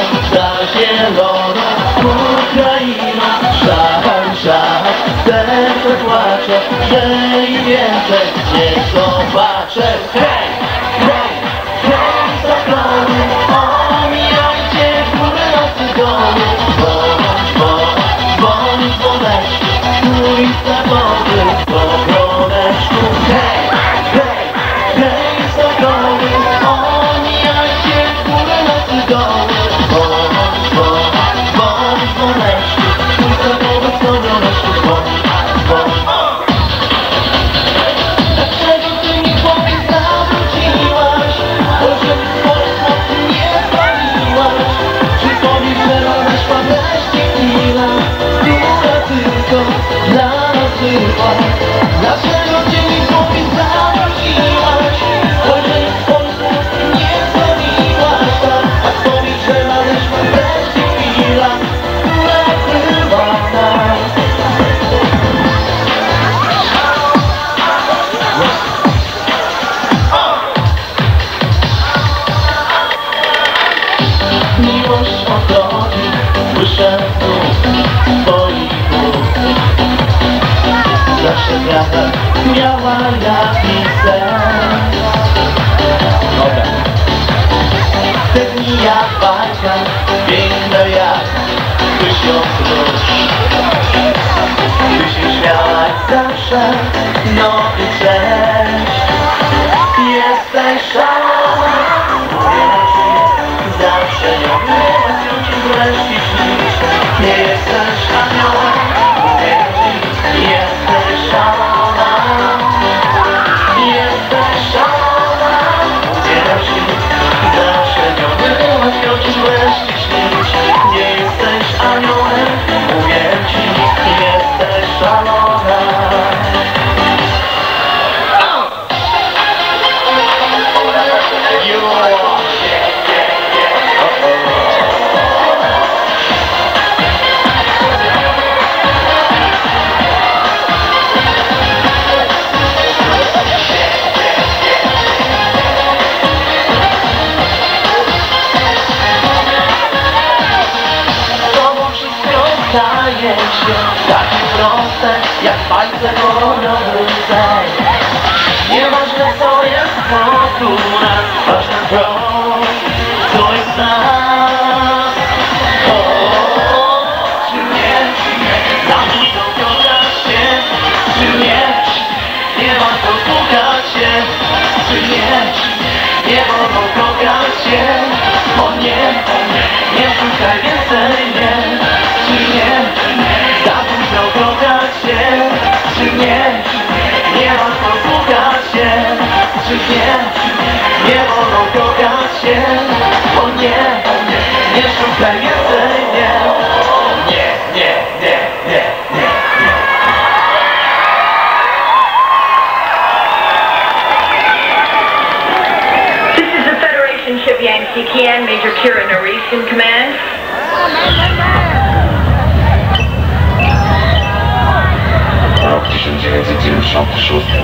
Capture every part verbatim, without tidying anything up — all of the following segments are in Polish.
za zieloną Ukrainą. Szach, szach, serce płacze, że i więcej nie zobaczę. Hej, hej, hej, zaklony, omijajcie góry, lasy, doły. Bądź, bądź, bądź, dzwoneczku, ulica wody, po broneczku. Hej, hej, hej, zaklony, omijajcie góry, lasy, doły. Bądź, bądź, bądź, dzwoneczku, ulica wody, po broneczku. Bądź, bądź. Dlaczego ty mi powiedz zawróciłaś? Może swoje smoki nie spaliłaś? Czy powiesz, że nadeszła wreszcie chwila, która tylko dla nas była? Dlaczego ty mi powiedz zawróciłaś? Może swoje smoki nie spaliłaś? A powiesz, że nadeszła wreszcie chwila, która była nas. Miłość odchodzi, słyszę znów twoich ust. Zawsze prawda miała jakiś sens. Dobra. Te dni jak bajka, piękne jak tysiąc róż. Ty się śmiałaś zawsze, no i cześć. Jesteś szalona, zawsze ją była, chcę ci wreszcie śnić. Nie jesteś aniołem, jesteś szalona. Jesteś szalona, umieram ci. Zawsze nią była, chcę ci wreszcie śnić. Nie jesteś aniołem, mówię ci, jesteś szalona. Staje się takie proste, jak palce kolorowy sen. Nieważne co jest wokół nas, ważne to, co jest nas. O, czy nie, za dużo kochasz się, czy nie, nie warto słuchać się, czy nie, nie wolno kochać się. O nie, nie szukaj więcej, nie. Czy nie, za późno kochać się, czy nie, nie warto słuchać się, czy nie, nie wolno kochać się, o nie, nie szukaj więcej, nie, nie, nie, nie, nie, nie, nie. This is the Federation ship Yangtze Kian, Major Kira Norris in command. Rok tysiąc dziewięćset dziewięćdziesiąty szósty.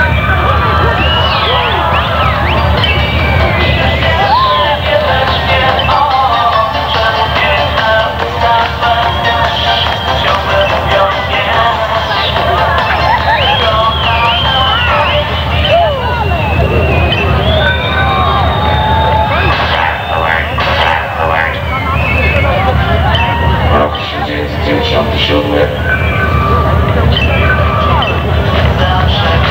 Rok tysiąc dziewięćset dziewięćdziesiąty siódmy. Zawsze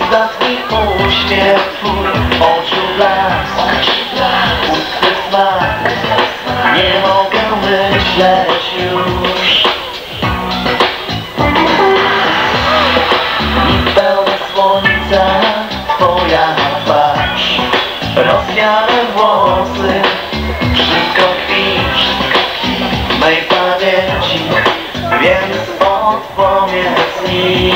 Zatnij uśmiech twój, oczu blask, ustny smak. Nie mogę myśleć już. I pełne słońca twoja twarz, rozwiane włosy, wszystko tkwi w mej pamięci, więc odpowiedz mi.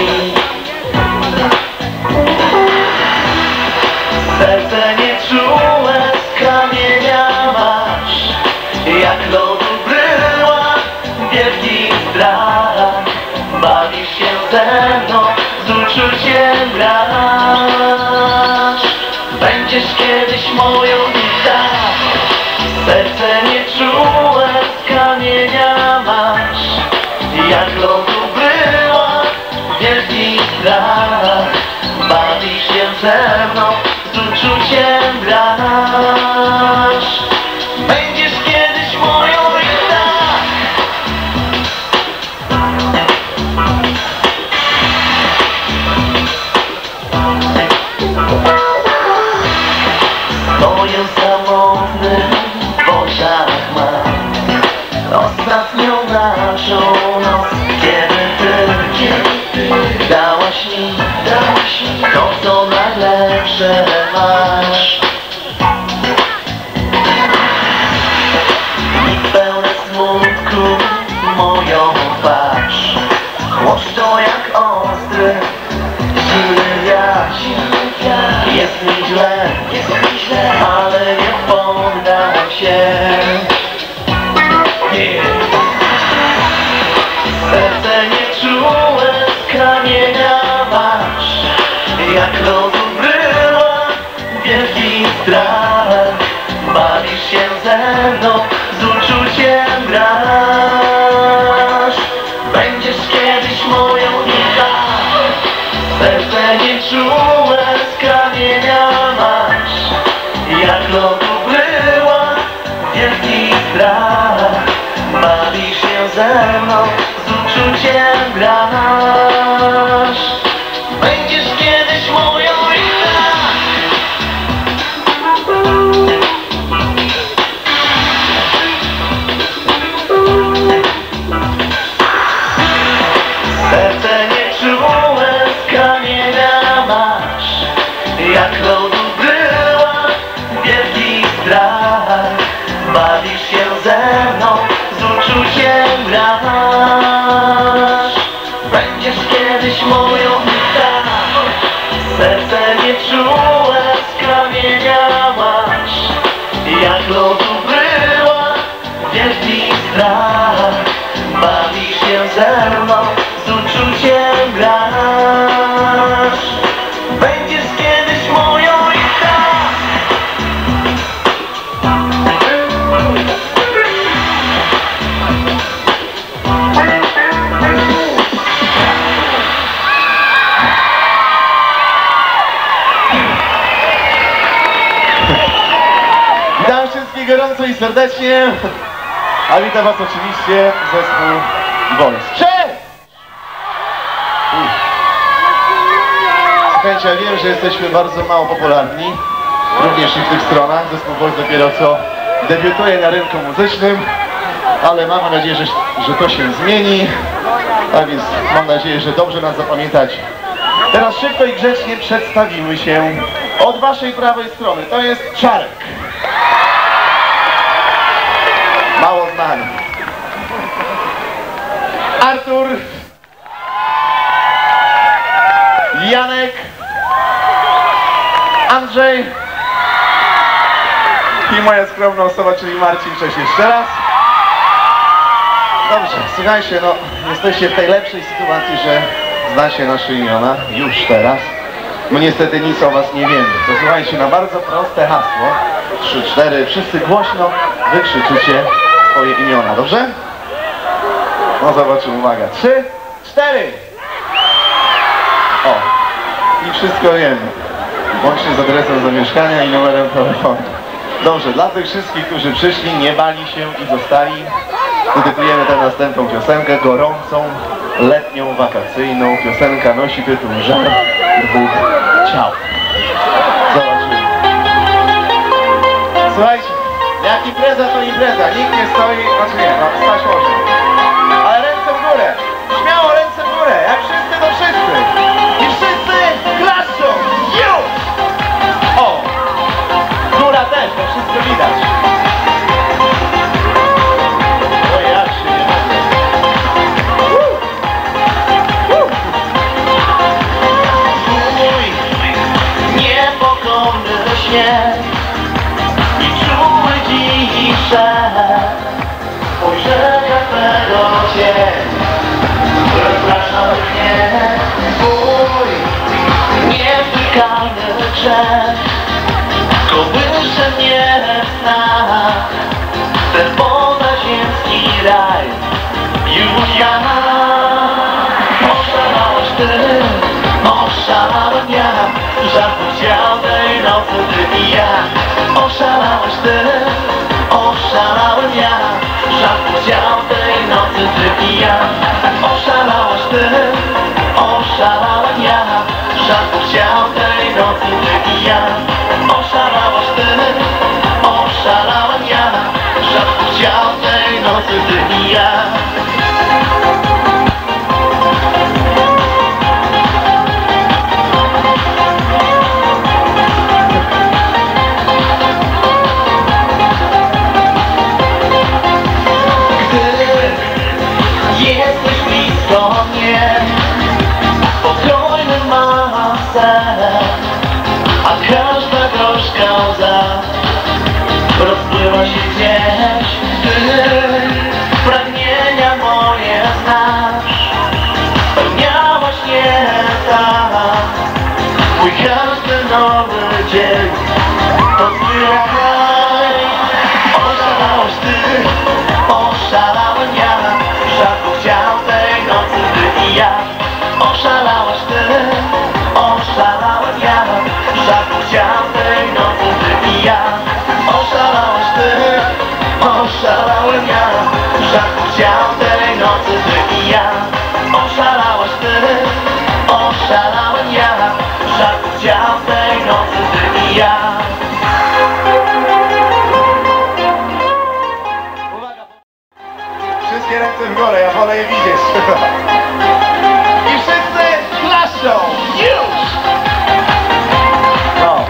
Serce nieczułe z kamienia masz, jak lodu bryła, wielki strach. Bawisz się ze mną, z uczuciem grasz. Będziesz kiedyś moją i tak. Serce nieczułe z kamienia masz, jak lodu bryła, wielki strach. Bawisz się ze mną, z uczuciem grasz. Będziesz kiedyś moją i tak. Stoję samotny w oczach mam ostatnią naszą noc, kiedy ty dałaś mi, dałaś mi to, co najlepsze masz. I pełne smutku moją twarz chłoszczą jak ostry, zimny wiatr. Jest mi źle, ale nie poddam się. Serce nieczułe z kamienia masz, jak lodu bryła, wielki strach. Bawisz się ze mną, z uczuciem grasz. Będziesz kiedyś moją i tak. Serce nieczułe z kamienia masz, jak lodu bryła, wielki strach. Bawisz się ze mną, z uczuciem grasz. Będziesz kiedyś moją i tak. Serce nieczułe z kamienia masz, jak lodu bryła, wielki strach. Bawisz się ze mną, z uczuciem grasz. Będziesz kiedyś moją i tak. Serce nieczułe z kamienia masz, jak lodu bryła, wielki strach. Bawisz się ze mną, z uczuciem grasz. Będziesz kiedyś moją i tak. Witam wszystkich gorąco i serdecznie, a witam was oczywiście zespół Boys. Cześć! Słuchajcie, ja wiem, że jesteśmy bardzo mało popularni, również i w tych stronach. Zespół Boys dopiero co debiutuje na rynku muzycznym, ale mamy nadzieję, że, że to się zmieni, a więc mam nadzieję, że dobrze nas zapamiętacie. Teraz szybko i grzecznie przedstawimy się. Od waszej prawej strony to jest Czarek. Mało znany. Artur. Janek. Andrzej. I moja skromna osoba, czyli Marcin. Cześć jeszcze raz. Dobrze, słuchajcie, no jesteście w tej lepszej sytuacji, że znacie nasze imiona już teraz. My niestety nic o was nie wiemy. To słuchajcie, na bardzo proste hasło. Trzy, cztery, wszyscy głośno wykrzyczycie swoje imiona, dobrze? No zobaczymy, uwaga. Trzy, cztery. O, i wszystko wiemy. Łącznie z adresem zamieszkania i numerem telefonu. Dobrze, dla tych wszystkich, którzy przyszli, nie bali się i zostali, dedykujemy tę następną piosenkę gorącą letnią, wakacyjną. Piosenka nosi tytuł Żar dwóch ciał. Zobaczymy. Słuchajcie, jak impreza to impreza, nikt nie stoi, znaczy nie, no stać można. Ale ręce w górę, śmiało ręce w górę, jak wszyscy to wszyscy. I wszyscy klaszczą, już! O! Góra też, to wszystko widać. O, jak się nie mogę. Mój niepokorny śnieg i czuły dzisze spojrzenia twego cień rozpraszał mnie. Mój niewykalny grzech kołysze mnie w snach, ten pozaziemski raj. Już ja oszalałeś ty, oszalałem ja, żartu chciał tej nocy ty i ja. Oszalałeś ty, oszalałem ja, żartu chciał tej nocy ty i ja. Oszalałeś ty, oszalałem ja, żartu chciał tej nocy ty i ja. Oszalałaś ty, oszalałem ja, żartu chciał tej nocy ty i ja. Jesteś blisko mnie, spokojny mam sen, a każda gorzka łza rozpływa się gdzieś. Ty pragnienia moje znasz, spełniałaś je tak. Mój każdy nowy dzień to twój raj. Oszalałeś ty, oszalałem ja, żartu chciał tej nocy ty i ja. Oszalałaś ty, oszalałem ja, żartu chciał tej nocy ty i ja. Oszalałaś ty, oszalałem ja, żartu chciał tej nocy ty i ja. Oszalałaś ty, oszalałem ja, żartu chciał tej nocy ty i ja. Wszystkie ręce w górę, ja wolę je widzieć. I wszyscy klaszczą, już! No.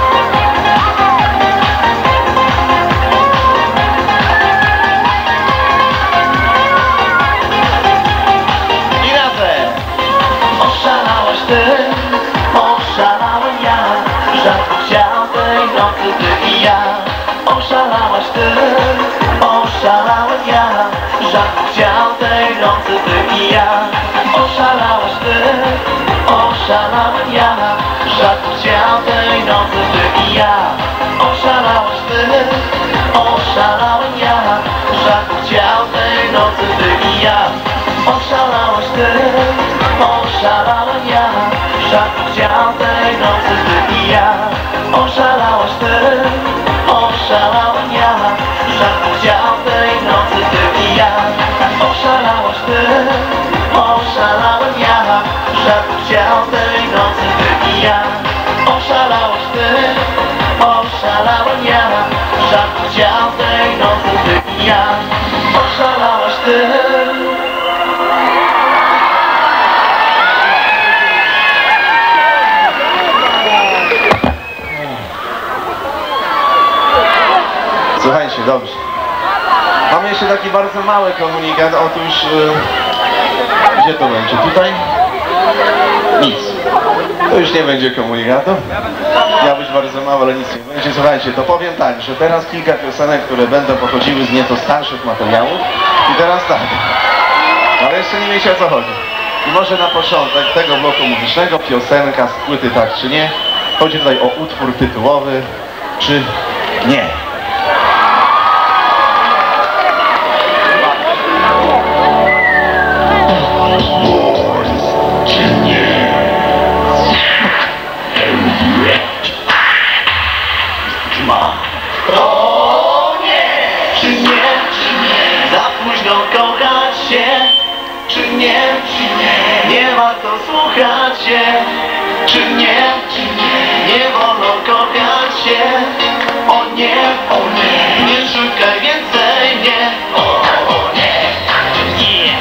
I razem. Oszalałaś ty, oszalałem ja, żartu chciał tej nocy ty i ja. Oszalałaś ty, oszalałem ja, żartu chciał tej nocy ty i ja. Oszalałaś ty, oszalałem ja, żartu chciał tej nocy ty i ja. Oszalałaś ty, oszalałem ja, żartu chciał tej nocy ty i ja. Oszalałaś ty, oszalałem ja, żartu chciał tej nocy ty i ja. Oszalałaś ty, oszalałem ja, żartu chciał tej nocy ty i ja. Oszalałaś ty, oszalałem ja, żartu chciał tej nocy ty i ja. Oszalałaś ty, oszalałem ja, żartu chciał tej nocy ty i ja. Oszalałaś ty. Słuchajcie, dobrze. Mam jeszcze taki bardzo mały komunikat. Otóż... Yy, gdzie to będzie? Tutaj? Nic. To już nie będzie komunikatu. Miał być bardzo mało, ale nic nie będzie. Słuchajcie, to powiem tak, że teraz kilka piosenek, które będą pochodziły z nieco starszych materiałów. I teraz tak. Ale jeszcze nie wiecie, o co chodzi. I może na początek tego bloku muzycznego piosenka z płyty Tak czy Nie. Chodzi tutaj o utwór tytułowy Czy Nie. O nie, czy nie, czy nie, za późno kochać się, czy nie, czy czy nie, nie wolno kochać się. O nie, o nie, nie szukaj więcej mnie. O, o nie, nie.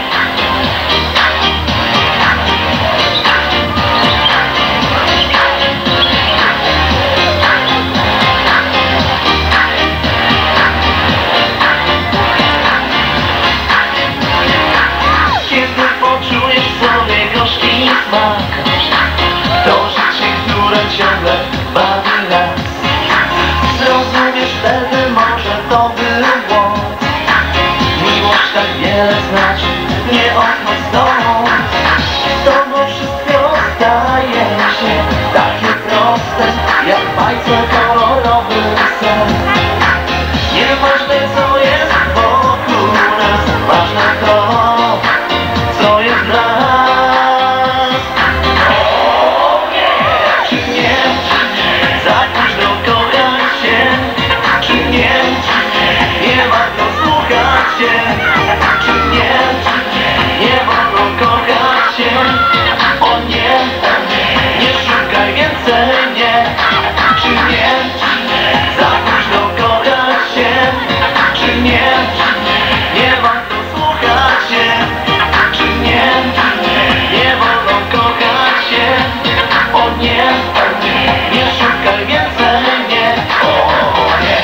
Kiedy poczujesz w sobie gorzki smak, to życie, które ciągle bawi nas, zrozumiesz wtedy, może to było. Miłość tak wiele znaczy, nie odchodź stąd. Z tobą wszystko staje się takie proste, jak bajce kolorowy sen. Nieważne co jest wokół nas, ważne to, co jest w nas. O nie, czy nie, za późno kochać się, czy nie, nie warto słuchać się, czy nie, nie wolno kochać się. O nie, nie szukaj więcej mnie, czy nie, za późno kochać się, czy nie, nie warto słuchać się, czy nie, nie wolno kochać się. O nie, nie szukaj więcej mnie. O nie.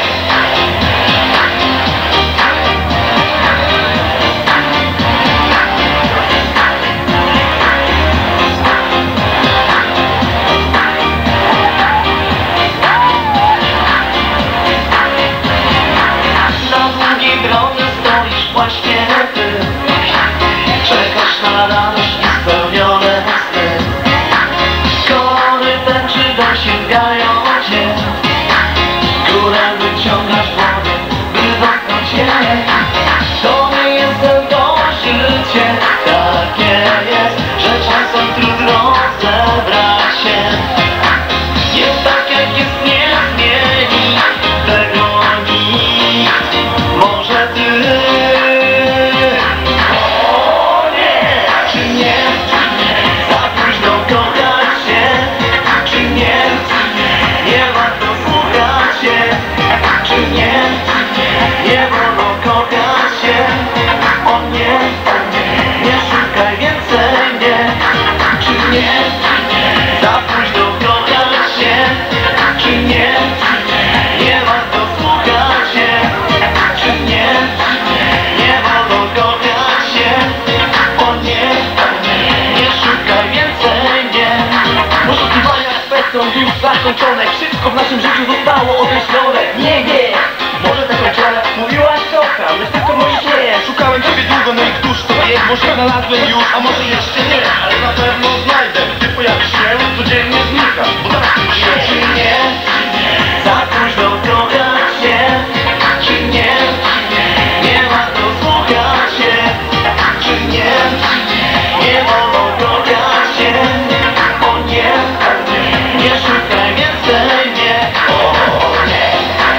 Na długiej drodze stoisz właśnie ty, czekasz na radość i spełnione sny. Kolory tęczy dosięgają cię, górę wyciągasz wodę, by dotknąć je. To nie jest tylko życie, takie jest, że czasem trudno zebrać się. Jest tak jak jest, nie zmieni tego nikt, może ty. O nie, czy nie, za późno kochać się, czy nie, nie warto słuchać się, czy nie, nie wolno kochać się. O nie, nie szukaj więcej mnie, czy nie, za późno kochać się, czy nie, nie warto słuchać się, czy nie, nie wolno kochać się. O nie, nie szukaj więcej mnie. Poszukiwania swe są już zakończone, wszystko w naszym życiu zostało określone. Nie, nie, może zakończone, mówiłaś kocham, lecz tylko mówisz nie. Szukałem ciebie długo, no i któż to jest? Może znalazłem już, a może jeszcze nie, ale na pewno znajdę. Gdy pojawisz się, codziennie znika, bo tak się. Czy nie, za późno kochać się, czy nie, nie warto słuchać się, czy nie, nie wolno kochać się. O nie, nie szukaj więcej mnie. O nie.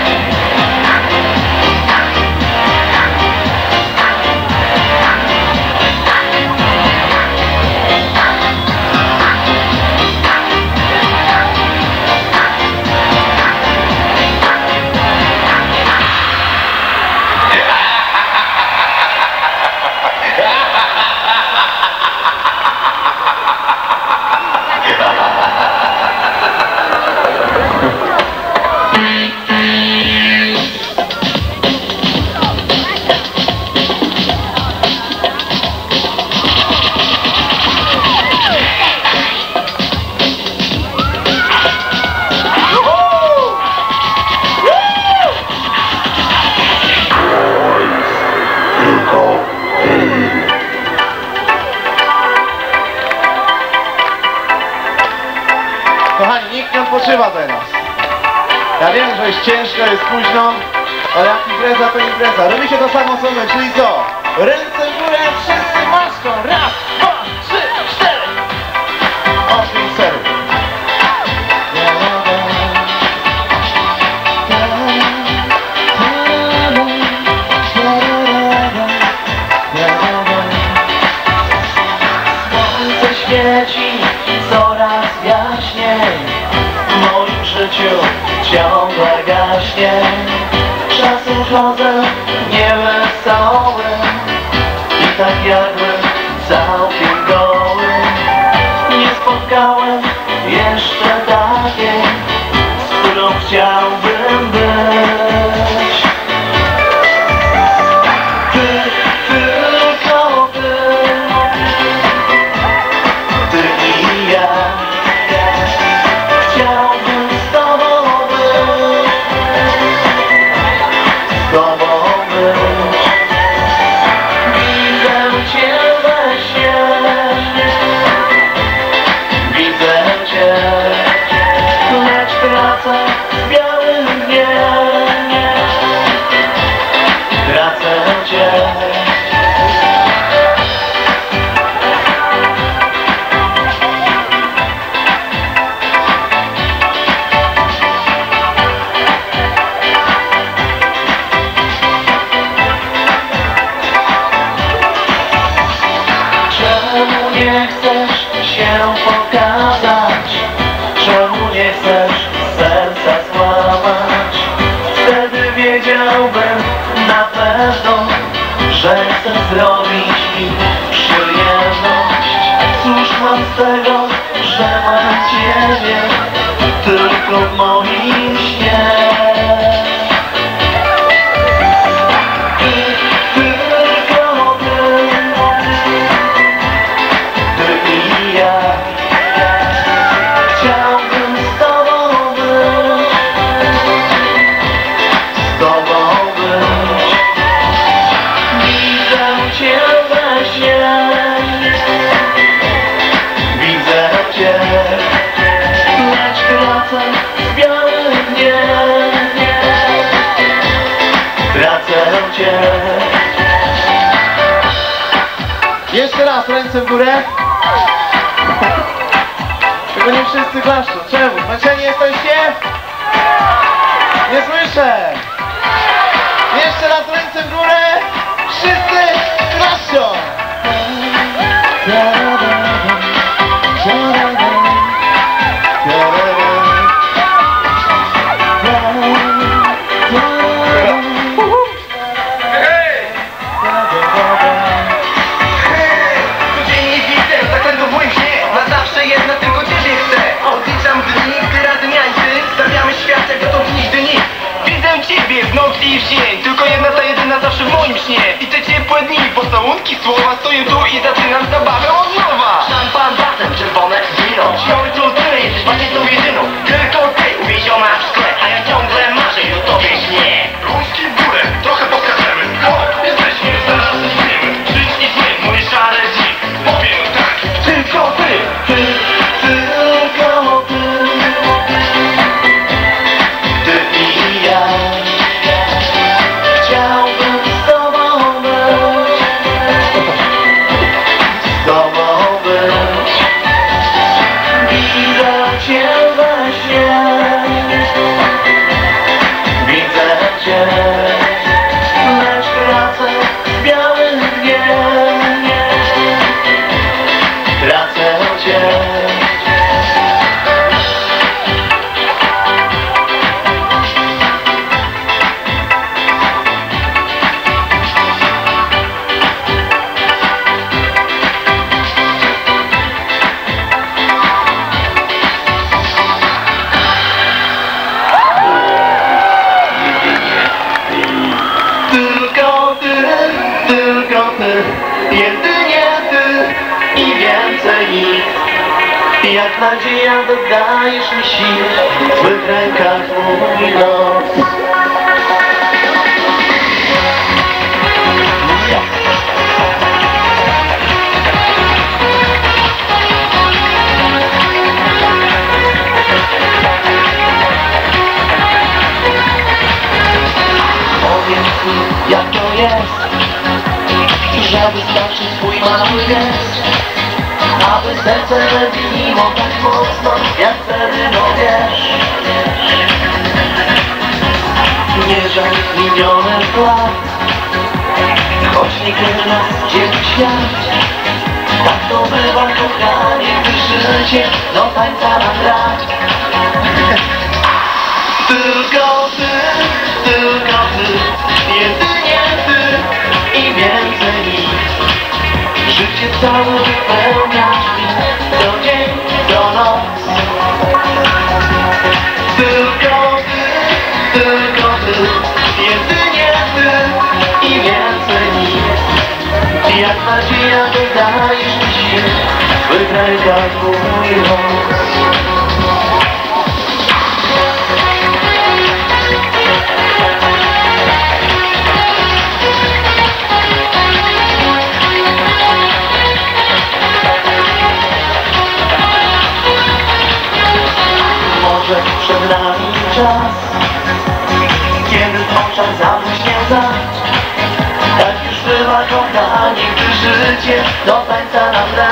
Kochani, nikt nie odpoczywa teraz. Ja wiem, że jest ciężko, jest późno, ale jak impreza to impreza. Robi się to samo co my, czyli co? Ręce w górę, wszyscy maszczą. Raz, dwa, trzy, cztery. Osiem, sery. Słońce świeci coraz wiatr. jaśniej, w moim życiu ciągle gaśnie. Czasem chodzę niewesoły i tak jakbym całkiem goły. Nie spotkałem jeszcze takiej, z którą chciałbym być. Ty, tylko ty, ty i ja. Chciałbym z tobą być, z tobą być. Widzę cię we śnie, widzę cię, lecz tracę w białym dnie, tracę cię. Czemu nie chcesz się pokazać? Czemu nie chcesz serca złamać? Wtedy wiedziałbym na pewno, że chcę zrobić mi przyjemność. Cóż mam z tego, że mam ciebie tylko w moim śnie? Jeszcze raz, ręce w górę. Tylko nie wszyscy klaszczą. Czemu? Zmęczeni jesteście? Nie słyszę. Jeszcze raz ręce w górę. Wszyscy klaszczą. I w dzień, tylko jedna ta jedyna zawsze w moim śnie. I te ciepłe dni, pocałunki, słowa. Stoję tu i zaczynam zabawę od nowa. Szampan, basen, czerwone wino. Śmiały tu ty, jesteś pamiętną jedyną. Tylko ty, uwięziona w szkle, a ja ciągle marzę i o tobie śnię. Rączki w górę, trochę pokażemy. Hop, jesteśmy, zaraz zaczniemy. Żyć i zły, moje szare dni. Powiem tak, tylko ty, Ty, tylko ty, ty i ja. Chciałbym z tobą być, z tobą być. Widzę cię we śnie, widzę cię, lecz tracę w białym dnie, tracę cię. Tylko ty, tylko ty, jedynie ty i więcej nic. Jak nadzieja dodajesz mi sił, w twych rękach mój los. Powiedz mi, jak to jest, że wystarczy twój mały gest, aby serce biło tak mocno, jak wtedy, no wiesz. Nie żal minionych lat, choć nie nas dzieli świat. Tak to bywa, kochanie, gdy życie do tańca nam gra. Tylko ty, tylko ty, jedynie ty i więcej nic. Życie całe wypełniasz mi, co dzień, co noc. Tylko ty, tylko ty, jedynie ty i więcej nic. Jak nadzieja dodajesz mi sił, wygraj tak mój los. Może przed nami czas, kiedy w oczach zabłyśnie łza. Tak już bywa, kochanie, gdy życie do tańca nam gra.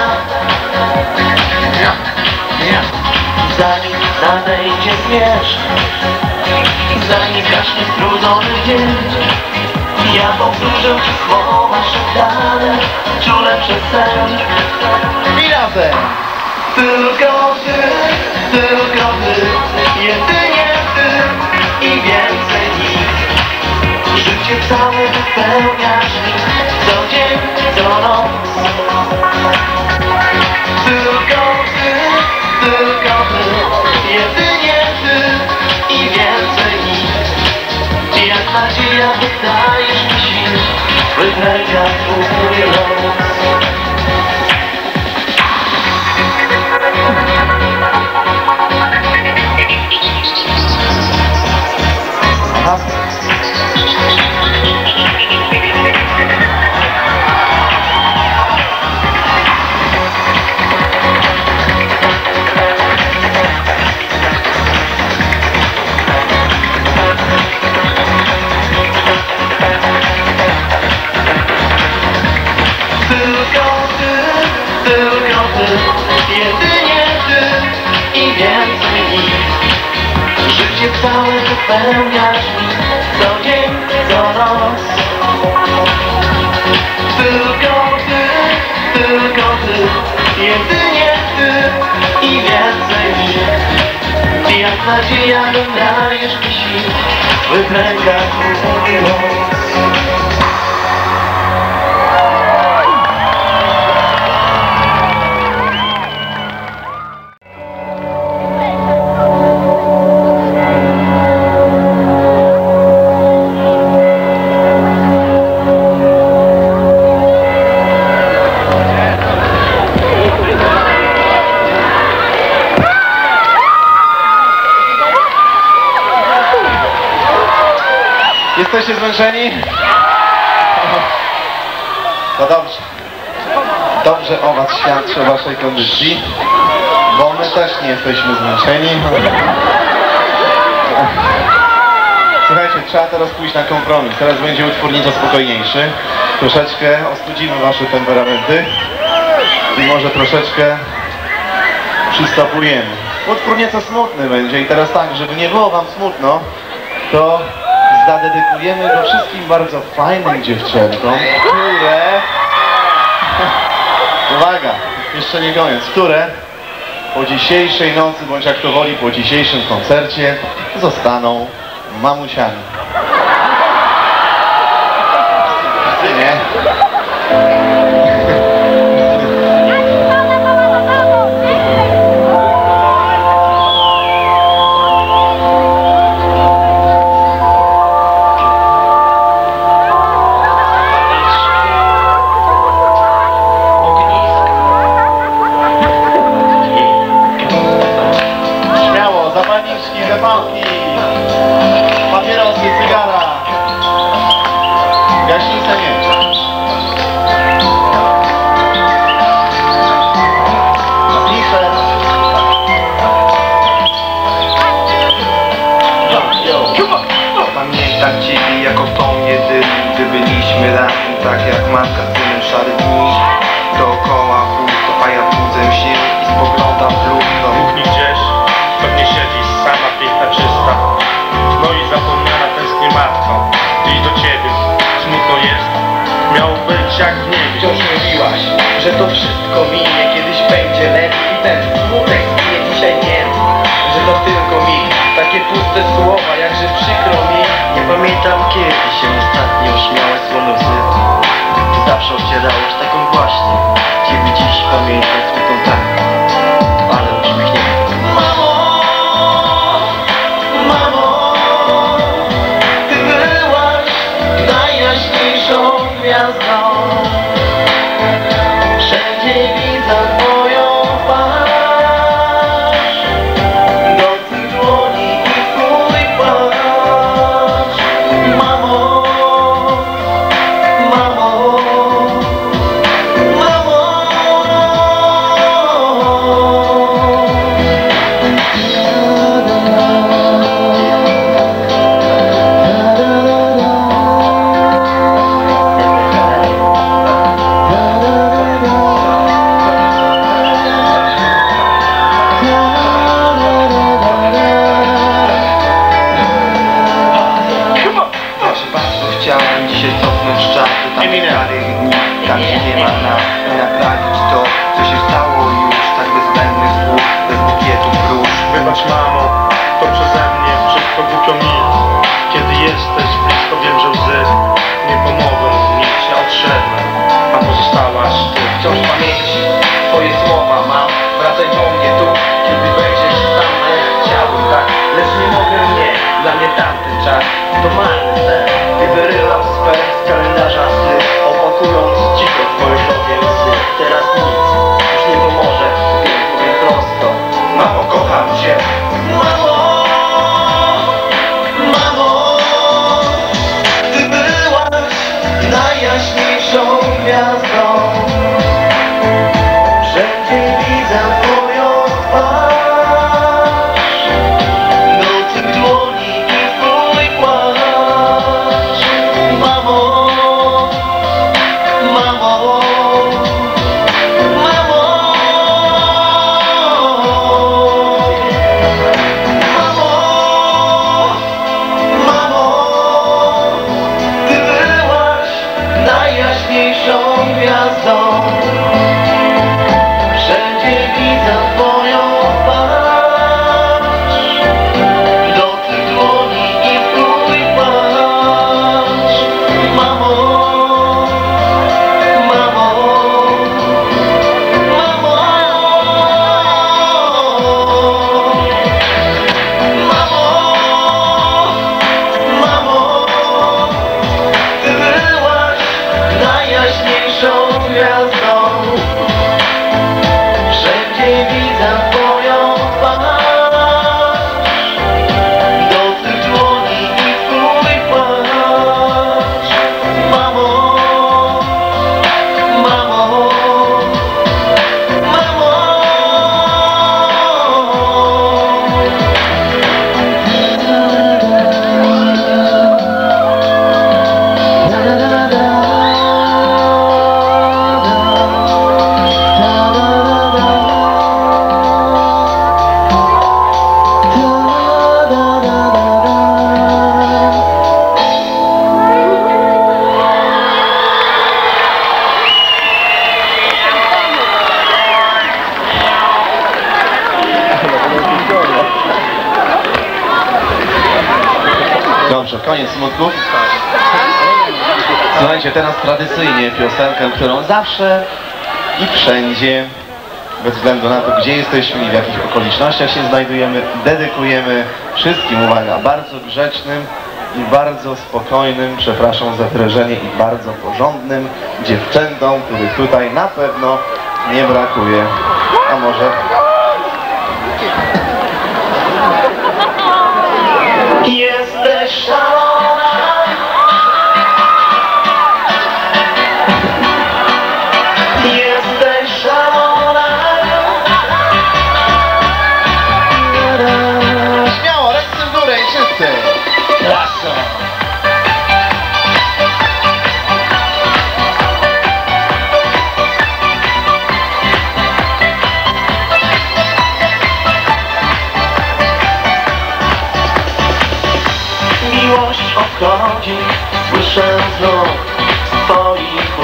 Zanim nadejdzie zmierzch, zanim gaśnie strudzony dzień, ja powtórzę ci słowa szeptane czule przez sen. I razem! Tylko ty, tylko ty, jedynie ty i więcej nic. Życie całe wypełniasz mi, co dzień, co noc. Tylko ty, tylko ty, jedynie ty i więcej nic. Jak nadzieja wydajesz mi sił, wygraj jak mój los. Całe wypełniasz mi, co dzień, co noc. Tylko ty, tylko ty, jedynie ty i więcej nic. Jak nadzieja dodajesz mi sił, w twych rękach mój los. Jesteście zmęczeni? To dobrze. Dobrze o was świadczy, o waszej kondycji, bo my też nie jesteśmy zmęczeni. Słuchajcie, trzeba teraz pójść na kompromis. Teraz będzie utwór nieco spokojniejszy. Troszeczkę ostudzimy wasze temperamenty i może troszeczkę przystopujemy. Utwór nieco smutny będzie i teraz tak, żeby nie było wam smutno, to zadedykujemy go wszystkim bardzo fajnym dziewczętom, które... Uwaga, jeszcze nie koniec, które po dzisiejszej nocy, bądź jak to woli, po dzisiejszym koncercie zostaną mamusiami. Nie? Papierosy, cygara. Gaśnicę mieć. Zapniszę. Pamiętam ciebie jako tą jedyną, gdy byliśmy razem, tak jak matka z synem szary dni. Dookoła pusto, a ja budzę się i spoglądam w lustro. Kuchni gdzieś, pewnie siedzisz sama, piękna, czysta. No i zapomniana tęsknię matką. Dziś do ciebie, smutno jest. Miało być jak w niebie. Wciąż mówiłaś, że to wszystko minie, kiedyś będzie lepiej. I ten smutek zginie, dzisiaj wiem, że to tylko mi. Takie puste słowa, jakże przykro mi. Nie pamiętam kiedy się ostatnio śmiałeś słone łzy. Ty zawsze ocierałeś taką właśnie. Ciebie dziś pamiętam smutną tak, ale uśmiechniętą. Mamo, mamo, ty byłaś najjaśniejszą gwiazdą. Wszędzie widzę twoją twarz, nocy dłoni i twój płacz. Mamo, mamo, mamo. Proszę bardzo, chciałem dzisiaj cofnąć czas do tamtych starych dni. Tam się nie ma nas i naprawić to, co się stało już. Tak bez zbędnych słów, bez bukietów róż. Wybacz mamo, to przeze mnie wszystko głupio mi. Kiedy jesteś blisko, wiem, że łzy nie pomogą nic. Ja odszedłem, a pozostałaś ty. Wciąż w pamięci twoje słowa mam. Wracaj do mnie tu, kiedy będziesz sam, a ja chciałbym tak. Lecz nie mogę, nie, dla mnie tamten czas to marny sen. Gdy wyrywam sper z kalendarza sny, opakując cicho twoje drogie łzy. Teraz nic już nie pomoże, wiem, powiem prosto. Mamo, kocham cię. Mamo, mamo, ty byłaś najjaśniejszą gwiazdą. Wszędzie widzę twoją twarz, nocy dłoni i twój płacz. Mamo, mamo, mamo. Mamo, mamo, ty byłaś najjaśniejszą gwiazdą. Wszędzie widzę twoją twarz, dotyk dłoni i twój płacz. Mamo, mamo, mamo. Mamo, mamo, ty byłaś najjaśniejszą gwiazdą. Wszędzie widzę twoją twarz, dotyk dłoni i twój płacz. Mamo, mamo, mamo. Dobrze, koniec smutków. Słuchajcie, teraz tradycyjnie piosenkę, którą zawsze i wszędzie, bez względu na to, gdzie jesteśmy i w jakich okolicznościach się znajdujemy, dedykujemy wszystkim, uwaga, bardzo grzecznym i bardzo spokojnym, przepraszam za wyrażenie, i bardzo porządnym dziewczętom, których tutaj na pewno nie brakuje. A może... Jesteś szalona, jesteś szalona. Śmiało, ręce w górę i wszyscy! Lasso. Miłość odchodzi, słyszę znów twoich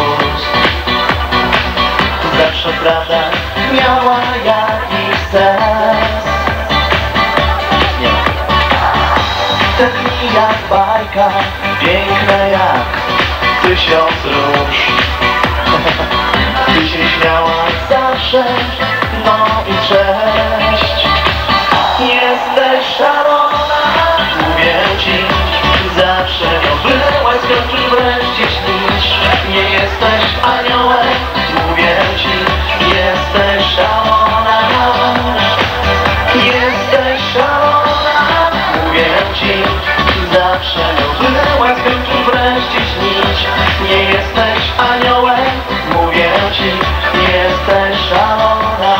prawda miała jakiś sens. Nie. Te dni jak bajka, piękne jak tysiąc róż. Ty się śmiałaś zawsze, no i cześć. Jesteś szalona, mówię ci, zawsze nią byłaś, skończysz wreszcie śnić. Nie jesteś aniołem, mówię ci, jesteś szalona. Jesteś szalona, mówię ci, zawsze nią byłaś, skończysz wreszcie śnić. Nie jesteś aniołem, mówię ci, jesteś szalona.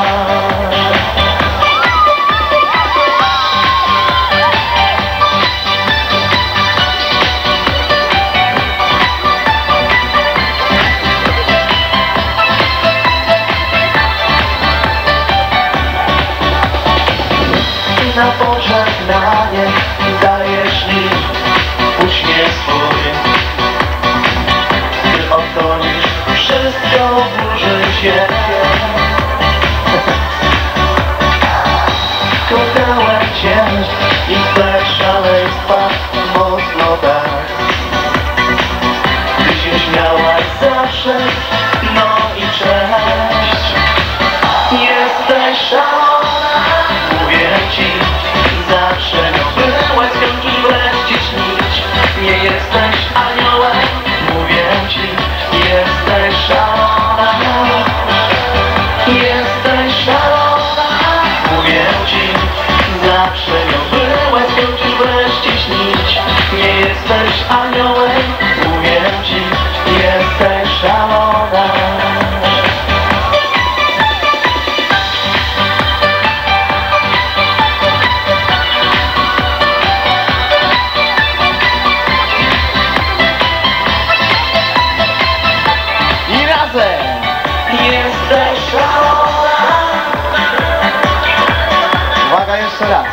Na pożegnanie dajesz mi uśmiech swój. Ty ochronisz wszystko w burzy się. Kochałem cię i te szaleństwa mocno tak. Ty się śmiałaś zawsze, no i cześć. Jesteś szalona, mówię ci, zawsze nią byłaś, skończysz wreszcie śnić. Nie jesteś aniołem, mówię ci, jesteś szalona. Jesteś szalona, mówię ci, zawsze nią byłaś, skończysz wreszcie śnić. Nie jesteś aniołem, mówię ci, jesteś szalona. Jesteś szalona. Uwaga, jeszcze raz.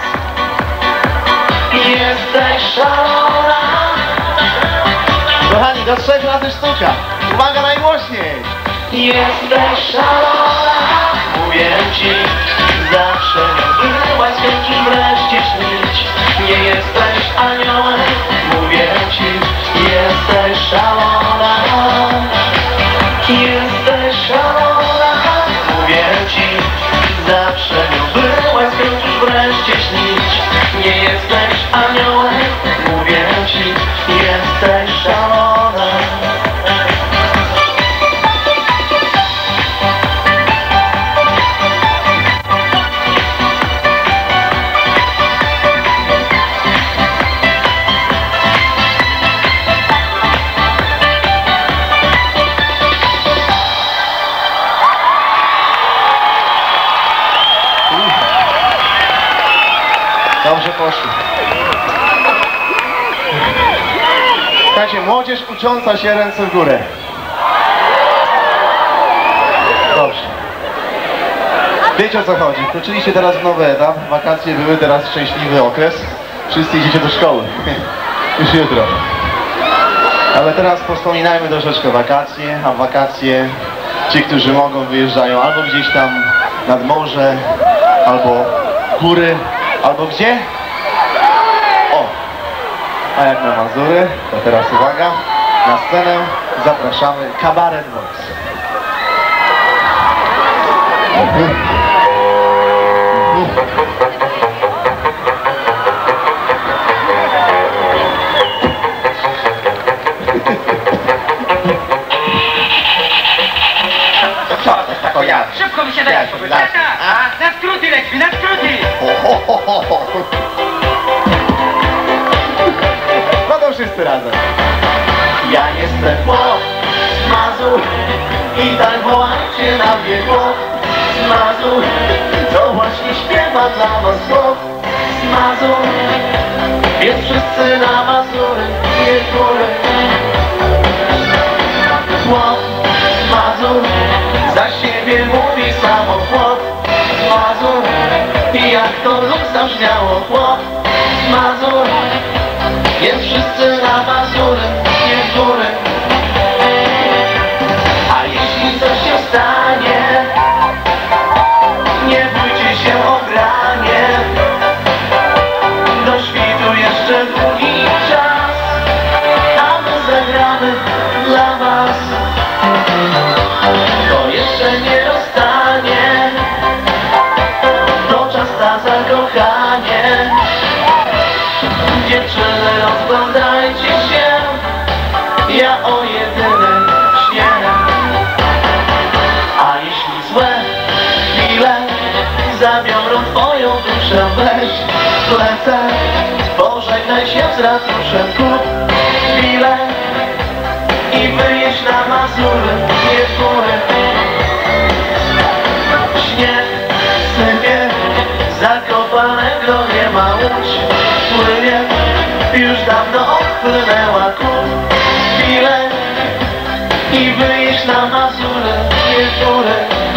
Jesteś szalona. Kochani, do trzech razy sztuka. Uwaga, najgłośniej. Jesteś szalona. Mówię ci, zawsze nią byłaś, skończysz wreszcie śnić. Nie jesteś aniołem, mówię ci, jesteś szalona. Jesteś szalona, mówię ci, zawsze nią byłaś, skończysz wreszcie śnić. Nie jesteś aniołem, mówię ci, jesteś szalona. Dobrze poszło. Słuchajcie, młodzież ucząca się, ręce w górę. Dobrze. Wiecie, o co chodzi. Wkroczyliście teraz w nowy etap. Wakacje były, teraz szczęśliwy okres. Wszyscy idziecie do szkoły. Już jutro. Ale teraz wspominajmy troszeczkę wakacje, a w wakacje ci, którzy mogą, wyjeżdżają albo gdzieś tam nad morze, albo góry, albo gdzie? O! A jak na Mazury, to teraz uwaga, na scenę zapraszamy Kabaret Voice. Mhm. Mhm. Co? Tako ja. Szybko wysiadaj! Taka! Na skróty lecimy, na skróty! Ho, ho, ho, ho, ho. No to wszyscy razem. Ja jestem chłop z Mazur i tak wołam cię na biegło. Z Mazur, to właśnie śpiewa dla was chłop z Mazur. Więc wszyscy na Mazury, nie w góry. Chłop z Mazur, za siebie mówi samo chłop z Mazur. I jak to lub zabrzmiało chłop z Mazur. Więc wszyscy na Mazury, nie w góry. A jeśli coś się stanie, chcę, pożegnaj się z ratuszem, kup chwilę i wyjedź na Mazury, nie w górę. Śnieg sypie, Zakopanego nie ma, łódź płynie, już dawno odpłynęła, kup chwilę i wyjedź na Mazury, nie w górę.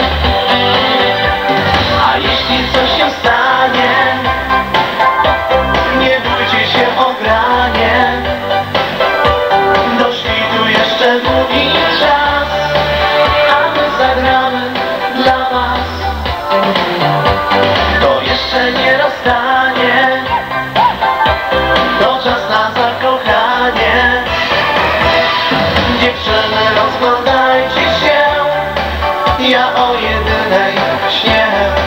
A jeśli coś się stanie, nie bójcie się o granie, do świtu jeszcze długi czas, a my zagramy dla was. To jeszcze nie rozstanie, to czas na zakochanie. Dziewczyny, rozglądajcie się, ja o jedynej śnię.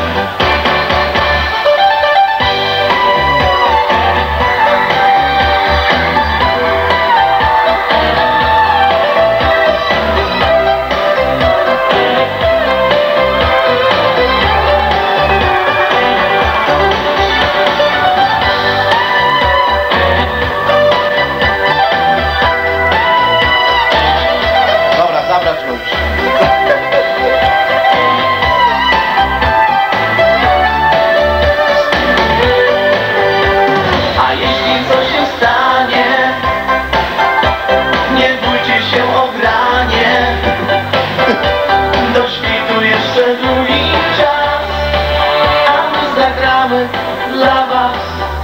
Dla was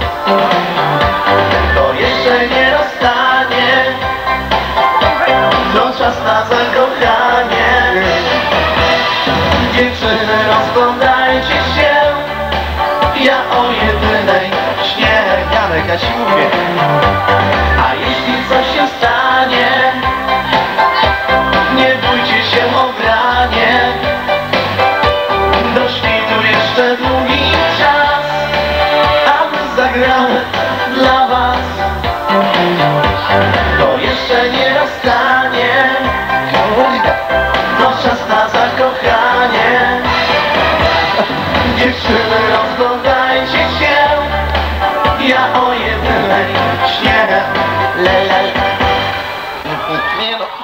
to jeszcze nie rozstanie, to czas na zakochanie. Dziewczyny, rozglądajcie się, ja o jedynej śnię. Janek, ja ci mówię. A jeśli coś się stanie, nie bójcie się o granie, do świtu jeszcze długi czas, zagramy dla was. To jeszcze nie rozstanie, to czas na zakochanie. Dziewczyny, rozglądajcie się, ja o jedynej śnię. Lele. Nie no.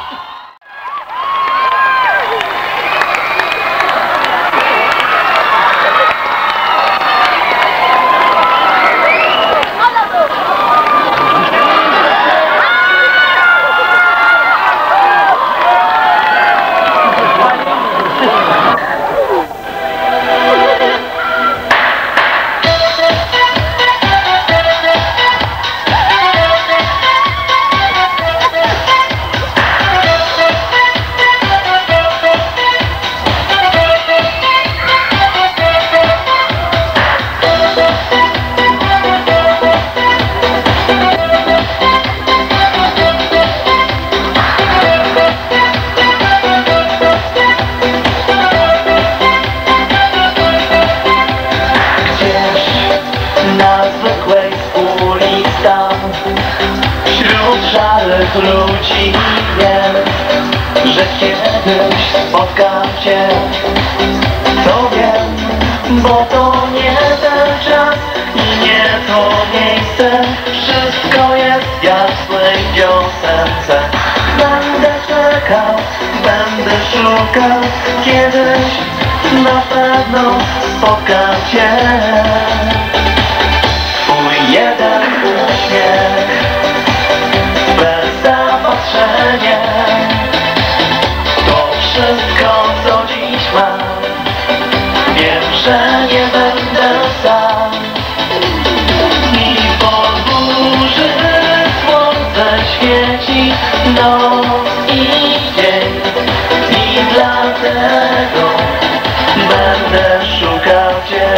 Wśród szarych ludzi wiem, że kiedyś spotkam cię. To wiem, bo to nie ten czas i nie to miejsce. Wszystko jest jak w złej piosence. Będę czekał, będę szukał, kiedyś na pewno spotkam cię. Twój jeden uśmiech, bez zapatrzenia, to wszystko, co dziś mam. Wiem, że nie będę sam i po burzy słońce świeci noc i dzień, i dlatego będę szukał cię.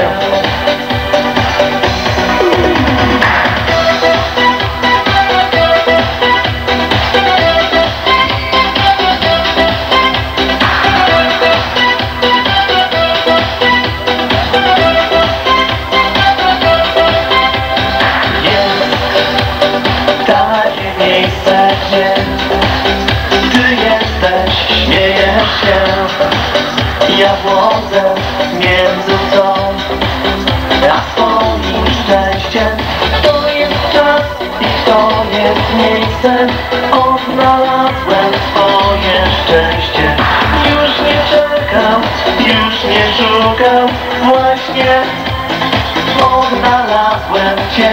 Ja błądzę między tą a swoim szczęściem. miejsce, odnalazłem swoje szczęście. Już nie czekam, już nie szukam, właśnie odnalazłem Cię.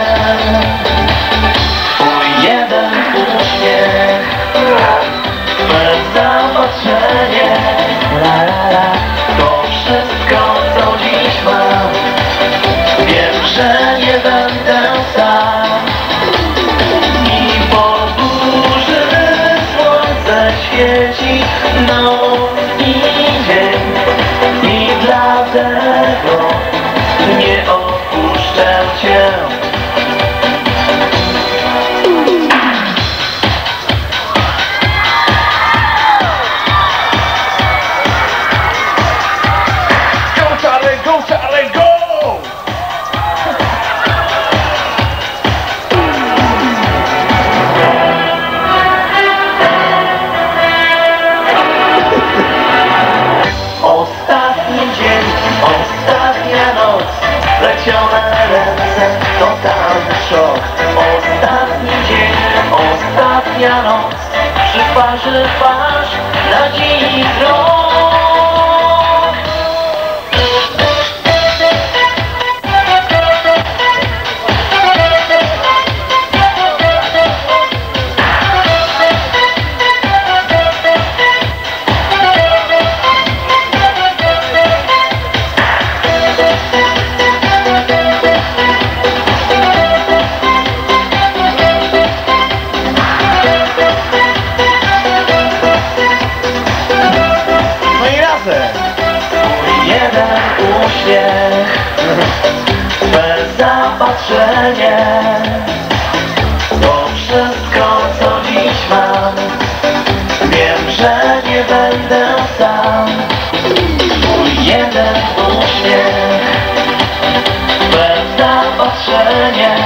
Twój jeden uśmiech, bez zapatrzenie, la la la, to wszystko co dziś mam. Wiem, że nie będę sam i po burzy słońce świeci noc i dzień i dlatego nie opuszczę Cię. Go Charlie, go Charlie, go! Ostatni dzień, ostatnia noc, plecione ręce, totalny szok. Ostatni dzień, ostatnia noc, przy twarzy twarz, nadziei wzrok. No i razem! Twój jeden uśmiech, bez zapatrzenie, to wszystko co dziś mam. Wiem, że nie będę sam. Twój jeden uśmiech, bez zapatrzenie,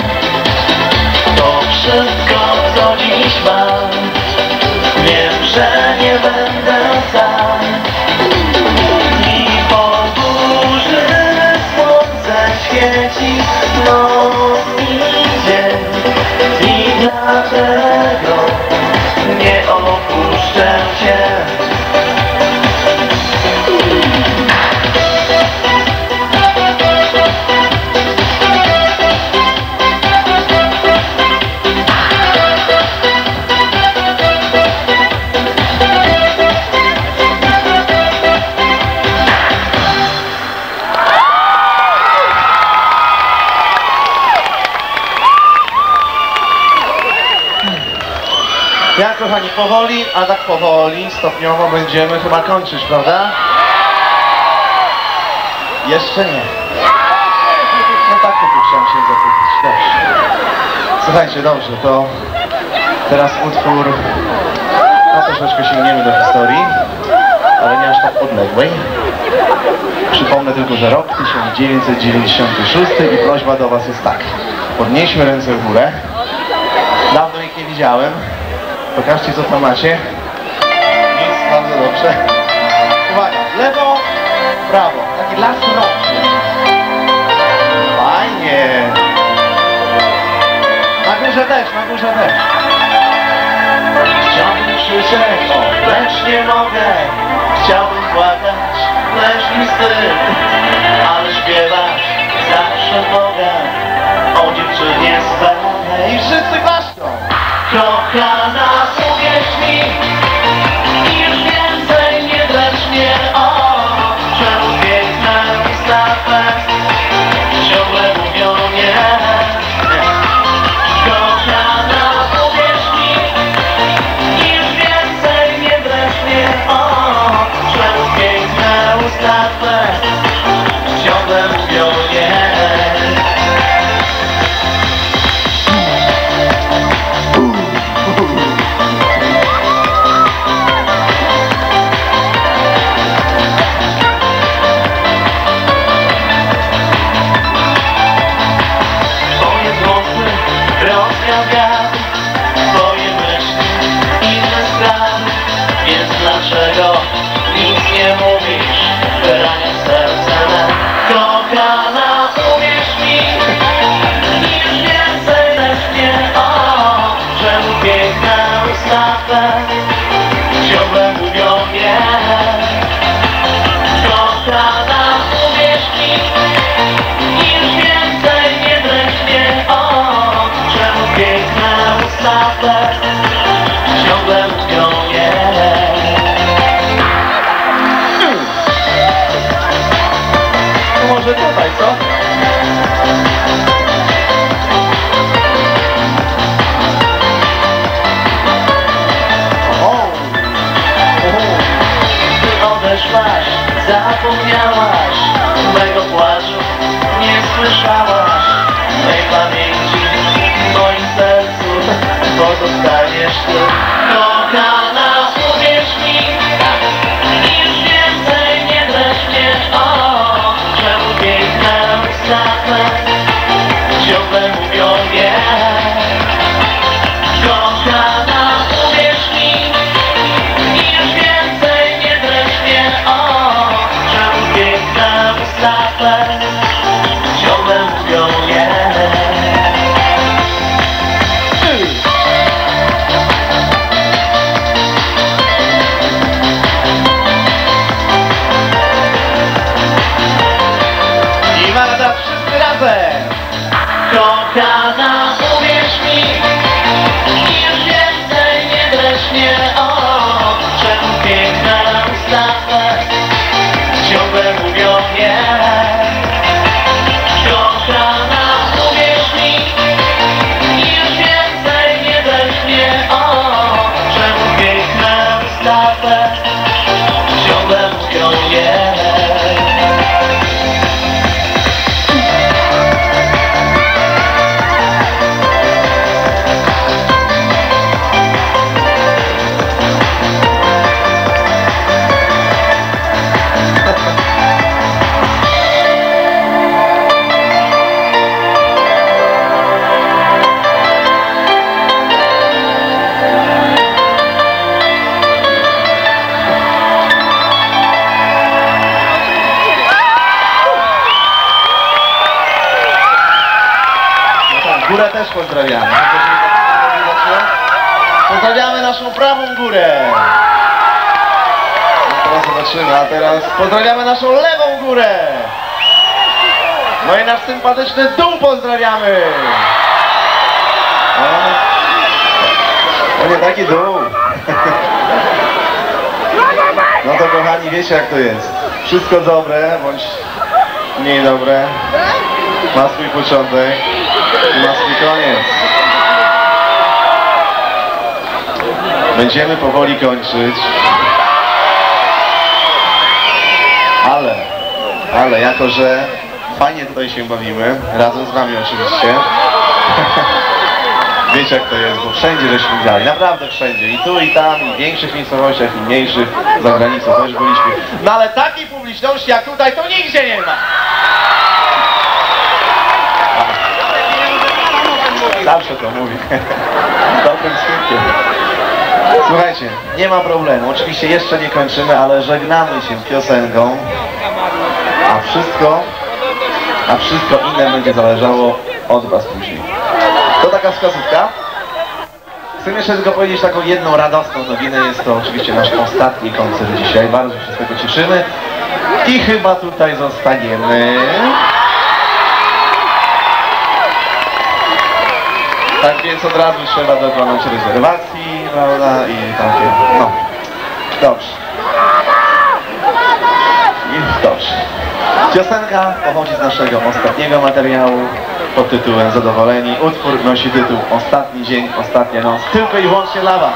to wszystko co dziś mam. Wiem, że nie będę sam i po burzy słońce świeci noc i dzień i dlatego nie opuszczę Cię. Ja, kochani, powoli, a tak powoli, stopniowo będziemy chyba kończyć, prawda? Jeszcze nie. No tak, tylko chciałem się zapytać. Dobrze. Słuchajcie, dobrze, to teraz utwór, no troszeczkę sięgniemy do historii, ale nie aż tak odległej. Przypomnę tylko, że rok tysiąc dziewięćset dziewięćdziesiąty szósty i prośba do Was jest tak. Podnieśmy ręce w górę. Dawno ich nie widziałem. Pokażcie, co tam macie. Nic, bardzo dobrze. Uwaga, lewo, prawo. Taki las roku. Fajnie. Na górze też, na górze też. Chciałbym krzyczeć, lecz nie mogę. Chciałbym płakać, lecz mi wstyd. Ale śpiewać zawsze mogę o dziewczynie swej. I wszyscy klaszczą. Kochana, uwierz mi, już więcej nie dręcz mnie, o, czemu piękne usta twe ciągle mówią nie. Kochana, uwierz mi, już więcej nie dręcz mnie, o, czemu piękne usta twe ciągle mówią nie. Dlaczego nic nie mówisz, ranię serce me? Kochana, uwierz mi, już więcej lecz mnie, o, swe, ciągle mówią mnie. Kochana, uwierz mi, i już więcej nie dręcz mnie. O, czemu piękne usta twe ciągle mówią mnie. To może tutaj, co? Odeszłaś, zapomniałaś mego płaczu, nie słyszałaś mej pamięci, w moim sercu pozostaniesz ty. Kochana, uwierz mi, i już więcej nie dręcz mnie. O, czemu piękne usta twe ciągle mówią mnie. Kochana, uwierz mi, i już więcej nie dręcz mnie. O, czemu piękne usta twe ciągle mówią mnie. I Marta, wszyscy razem! Kochana, uwierz mi, i już więcej nie dręcz mnie. O, czemu piękne usta twe ciągle mówią mnie. Kochana, uwierz mi, i już więcej nie dręcz mnie. O, czemu piękne usta twe ciągle mówią mnie. Górę też pozdrawiamy. Pozdrawiamy naszą prawą górę. No teraz zobaczymy, a teraz pozdrawiamy naszą lewą górę. No i nasz sympatyczny dół pozdrawiamy. O, nie taki dół. No to kochani, wiecie jak to jest. Wszystko dobre, bądź mniej dobre ma swój początek i ma swój koniec. Będziemy powoli kończyć. Ale, ale jako że fajnie tutaj się bawimy, razem z wami oczywiście. Wiecie jak to jest, bo wszędzie żeśmy grali, naprawdę wszędzie. I tu, i tam, i w większych miejscowościach, i mniejszych, za granicą też byliśmy. No ale takiej publiczności jak tutaj to nigdzie nie ma. Zawsze to mówię. Dobrym skutkiem. Słuchajcie, nie ma problemu. Oczywiście jeszcze nie kończymy, ale żegnamy się piosenką. A wszystko, a wszystko inne będzie zależało od was później. To taka wskazówka. Chcę jeszcze tylko powiedzieć taką jedną radosną nowinę. Jest to oczywiście nasz ostatni koncert dzisiaj. Bardzo się z tego cieszymy. I chyba tutaj zostaniemy. Tak więc od razu trzeba dokonać rezerwacji, prawda? I takie, no. Dobrze. I dobrze. Piosenka pochodzi z naszego ostatniego materiału pod tytułem Zadowoleni. Utwór nosi tytuł Ostatni dzień, ostatnia noc. Tylko i wyłącznie dla was.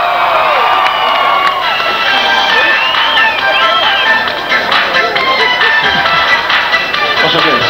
Proszę wyjść.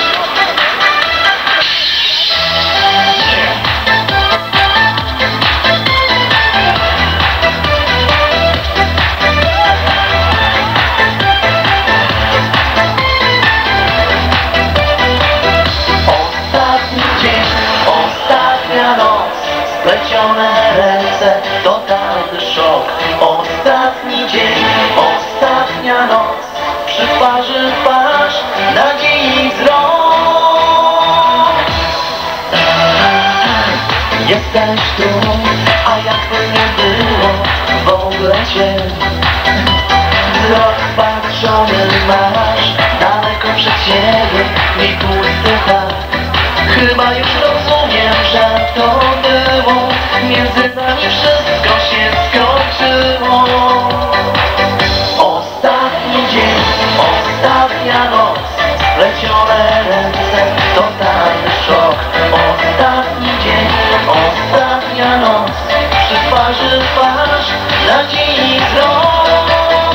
Splecione ręce, totalny szok. Ostatni dzień, ostatnia noc. Przy twarzy twarz, nadziei wzrok. Jesteś tu, a jakby nie było, odlecieć. Wzrok patrzony masz, daleko przed siebie i pusty tak. Chyba już rozumiem, że to było, między nami wszystko się skończyło. Ostatni dzień, ostatnia noc, splecione ręce, totalny szok. Ostatni dzień, ostatnia noc, przy twarzy twarz, nadziei wzrok.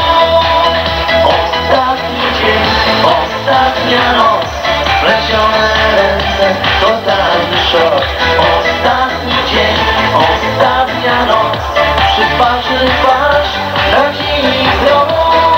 Ostatni dzień, ostatnia noc, splecione ręce, totalny szok. Ostatni dzień, ostatnia noc, przy twarzy twarz, nadziei wzrok.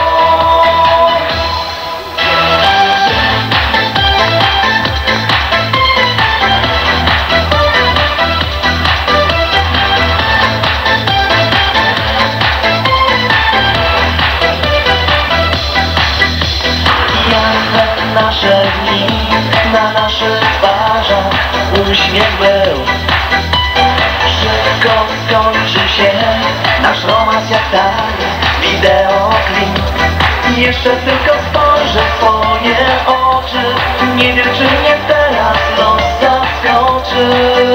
Nasze dni, na naszych twarzach uśmiech był. Szybko skończy się nasz romans jak taki wideoklip. Jeszcze tylko spojrzę w twoje oczy, nie wiem czy mnie teraz los zaskoczy.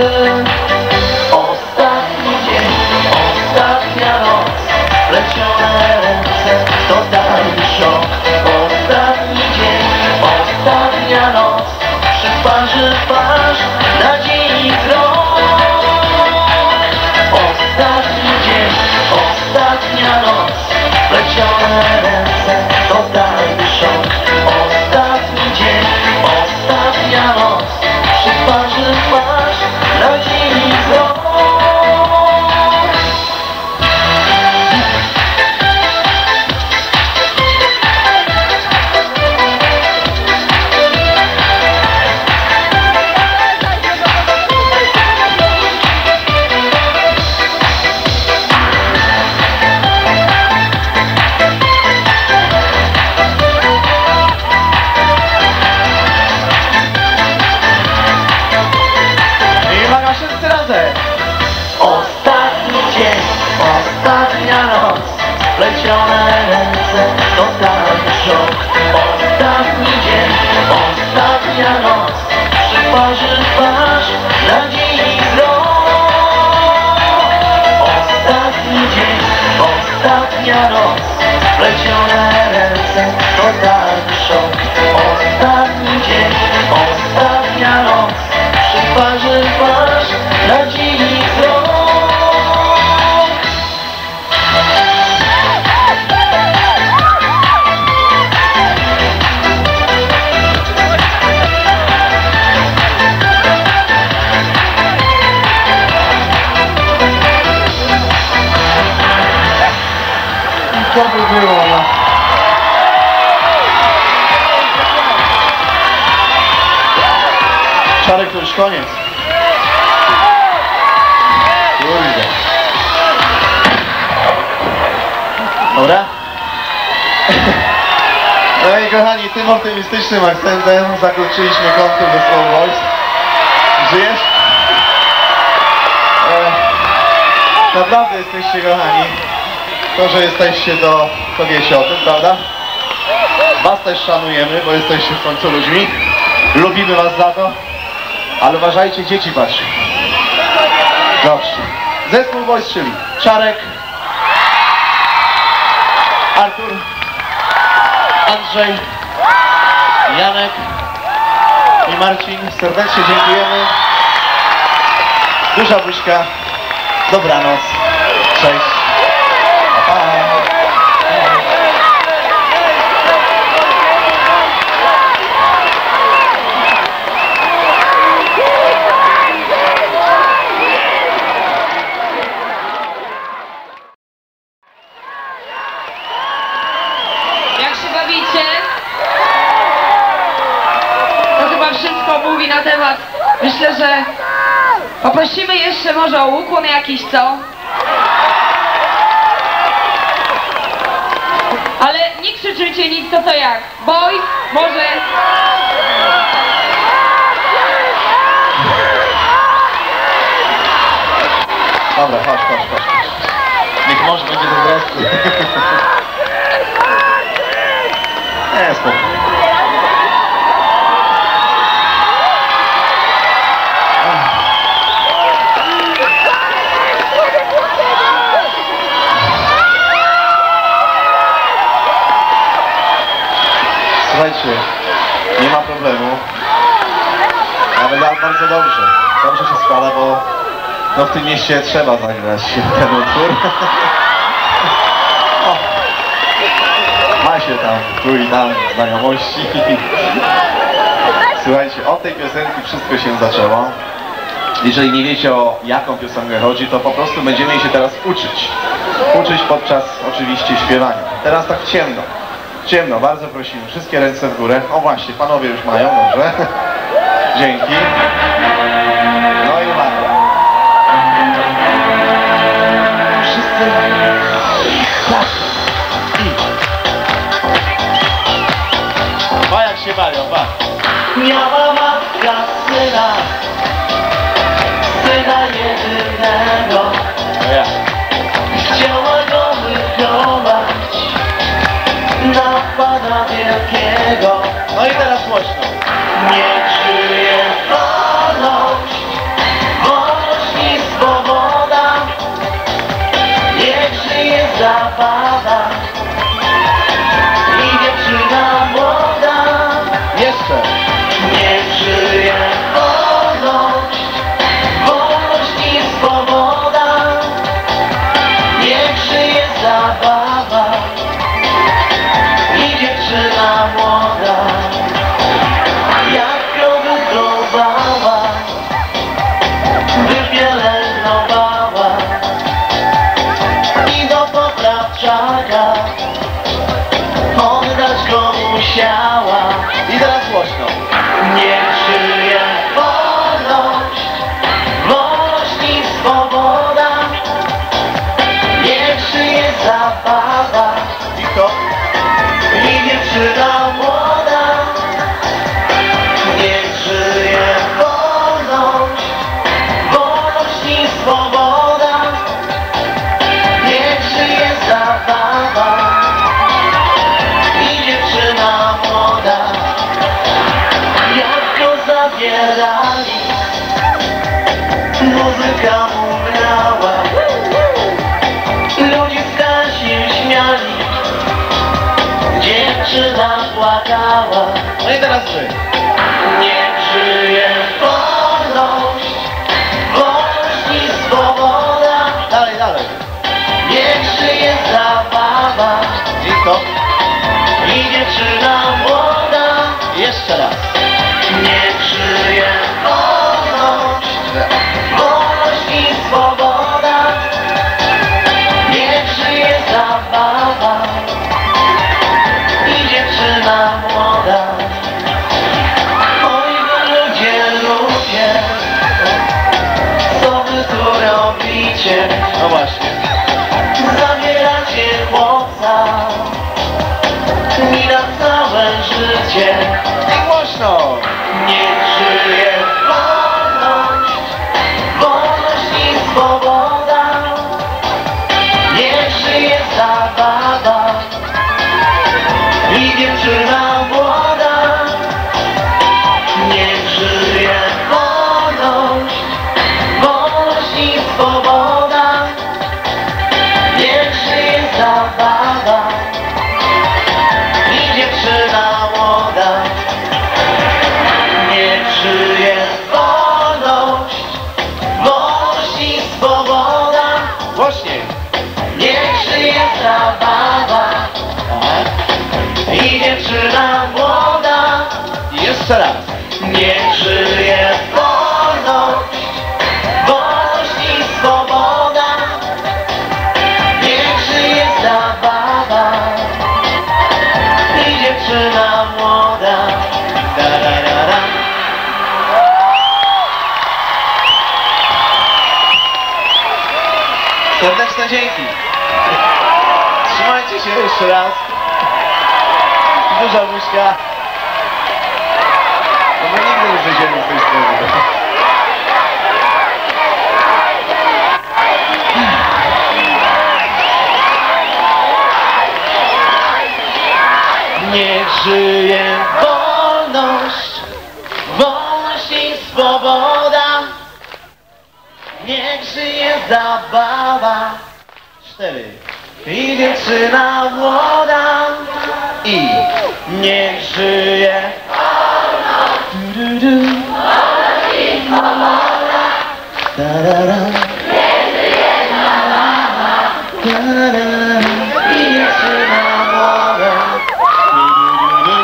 Ostatni dzień, ostatnia noc, splecione ręce, totalny szok. Ostatni dzień, ostatnia noc, przy twarzy twarz, nadziei wzrok. Ostatni dzień, ostatnia noc, splecione ręce, totalny szok. Ostatni dzień, ostatnia noc, przy twarzy twarz, nadziei wzrok. Ostatni dzień, ostatnia noc, splecione ręce, totalny szok. Ostatni dzień, ostatnia noc, przy twarzy twarz, nadziei wzrok. Ostatni dzień, ostatnia noc, splecione ręce, totalny szok. Ostatni dzień, ostatnia noc, przy twarzy twarz, nadziei wzrok. Co by było, no? Czarek, to już koniec. Kurde. Dobra? No i kochani, tym optymistycznym akcentem zakończyliśmy koncert The Slow Voice. Żyjesz? E, naprawdę jesteście kochani. To, że jesteście, to, to wiecie o tym, prawda? Was też szanujemy, bo jesteście w końcu ludźmi. Lubimy was za to. Ale uważajcie, dzieci patrzą. Dobrze. Zespół Voice, czyli Czarek, Artur, Andrzej, Janek i Marcin. Serdecznie dziękujemy. Duża buźka. Dobranoc. Cześć. Pa, pa. Jak się bawicie? To chyba wszystko mówi na temat. Myślę, że poprosimy jeszcze może o ukłon jakiś, co? Ale nie krzyczycie nic, to co jak? Boys, może... Dobra, chodź, chodź, chodź. Niech Może będzie do wreszcie. Nie, spokojnie. Słuchajcie, nie ma problemu. Nawet bardzo dobrze. Dobrze się składa, bo no w tym mieście trzeba zagrać ten utwór. O, ma się tam tu i tam znajomości. Słuchajcie, od tej piosenki wszystko się zaczęło. Jeżeli nie wiecie, o jaką piosenkę chodzi, to po prostu będziemy jej się teraz uczyć. Uczyć podczas oczywiście śpiewania. Teraz tak ciemno. Ciemno, bardzo prosimy. Wszystkie ręce w górę. O właśnie, panowie już mają, dobrze. Dzięki. No i uwaga. Wszyscy. Tak. I. Pa jak się bawią, pa. Miała matka syna, syna jedynego. No ja. Chciała go wychować na Pana Wielkiego. No i teraz głośno. Niech żyje wolność, wolność i swoboda. Niech żyje zabawa i dziewczyna młoda. Jeszcze. Niech żyje wolność, wolność i swoboda. Niech żyje zabawa i dziewczyna młoda. Jak ją wychowała, wypielęgnowała i do poprawczaka oddać go musiała. I teraz głośno. Niech żyje wolność, wolność i swoboda. Niech żyje zabawa I kto? i dziewczyna młoda. Niech żyje wolność, wolność i swoboda. Niech żyje zabawa i dziewczyna młoda. Jak go zabierali, muzyka mu grała, ludzie z się śmiali, dziewczyna płakała. No i teraz wy. Niech żyje wolność, wolność i swoboda. Dalej, dalej. Niech żyje zabawa I kto? i dziewczyna młoda. Jeszcze raz. Niech żyje wolność, wolność i swoboda. Niech żyje zabawa i dziewczyna młoda. Oj, wy ludzie, ludzie, co wy tu robicie? No właśnie. Zabieracie chłopca mi na całe życie. I głośno. Niech żyje wolność, wolność i swoboda. Niech żyje zabawa i dziewczyna młoda. Niech żyje wolność, wolność i swoboda. Niech żyje zabawa i dziewczyna młoda. Niech żyje wolność, wolność i swoboda. Głośniej. Niech żyje zabawa i dziewczyna młoda. I jeszcze raz. Niech żyje wolność, wolność i swoboda. Niech żyje zabawa i dziewczyna młoda. Da, da, da, da. Serdeczne dzięki. Trzymajcie się jeszcze raz. Duża buźka. No my nigdy nie zejdziemy z tej strony. żyje wolność, wolność i swoboda. Niech żyje zabawa. Cztery. I dziewczyna młoda. I niech żyje wolność, du, du, du. Da-da-da. Niech żyje zabawa. Da-da. I dziewczyna młoda. Du, du, du, du.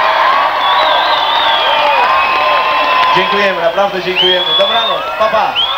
Dziękujemy, naprawdę dziękujemy. Dobranoc, pa pa.